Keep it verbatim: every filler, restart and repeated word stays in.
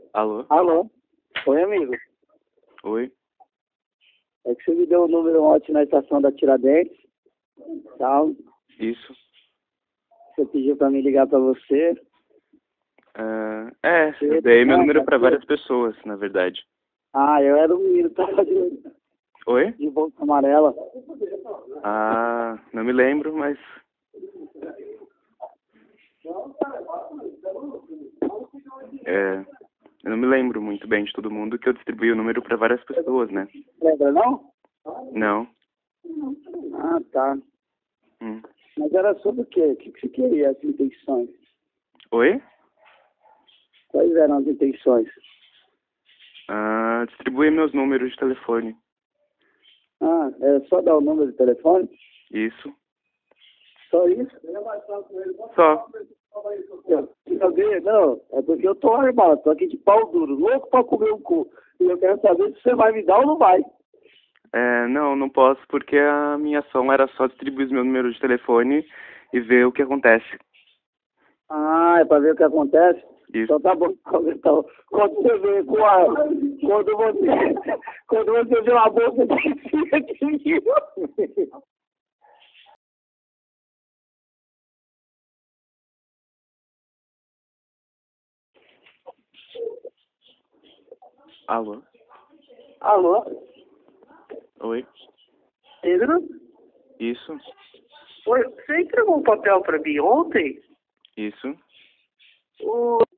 Alô? Alô? Oi, amigo. Oi? É que você me deu o número ontem na estação da Tiradentes, tal. Isso. Você pediu pra me ligar pra você. Ah, é, Você- eu dei meu não, número tá pra aqui. várias pessoas, na verdade. Ah, eu era o menino que tava de, Oi? de bolsa amarela. Ah, não me lembro, mas... É, eu não me lembro muito bem de todo mundo que eu distribuí o número pra várias pessoas, né? Lembra, não? Não. Ah, tá. Hum. Mas era sobre o quê? O que que você queria, as intenções? Oi? Quais eram as intenções? Ah, distribuir meus números de telefone. Ah, é só dar o número de telefone? Isso. Só isso? Só. Eu quero saber, não, é porque eu tô armado, tô aqui de pau duro, louco pra comer um cu. E eu quero saber se você vai me dar ou não vai. É, não, não posso porque a minha ação era só distribuir meu número de telefone e ver o que acontece. Ah, é pra ver o que acontece? Isso. Então tá bom. Então, quando você vê com a... Quando você... Quando você vê uma bolsa de cima aqui... Alô? Alô? Oi? Pedro? Isso. Oi, você entregou um papel pra mim ontem? Isso. O...